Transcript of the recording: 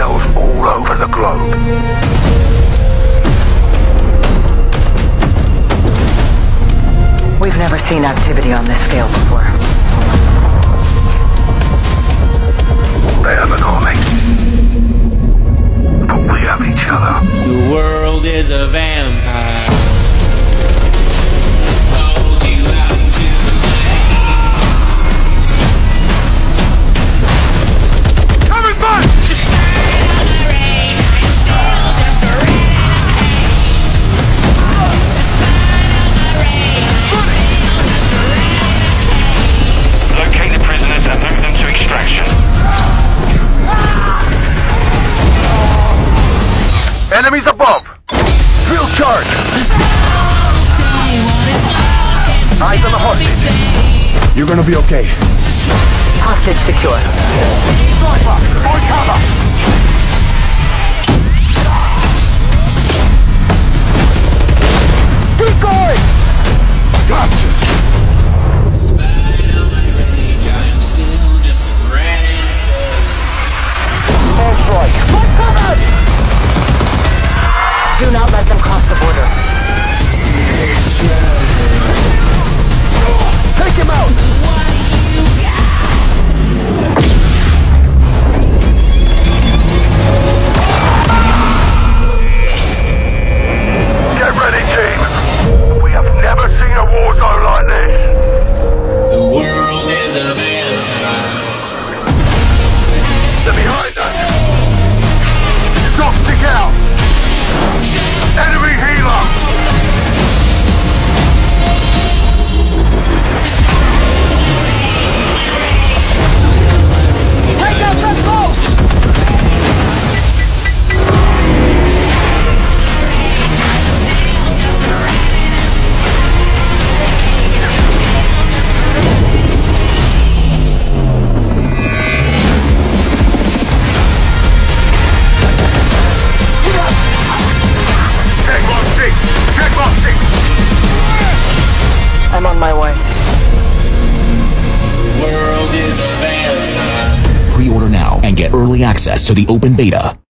cells all over the globe. We've never seen activity on this scale before. They have an army. But we have each other. The world is a vampire. Hold you out to the Coming back! Locate the prisoners and move them to extraction. Enemies above! Field charge! Eyes on the hostage. You're gonna be okay. Hostage secure. Sniper! On cover! Keep going! Gotcha! Despite all my rage, I am still just a renegade. Airstrike! My cover! Do not let them cross the border. Take him out! Get ready, team! We have never seen a war zone like this! The world is a vampire. They're behind us! Stop, stick out! Enemy healer! Take out that boat! Check box 6! Check box 6! I'm on my way. The world is a vampire. Pre-order now and get early access to the open beta.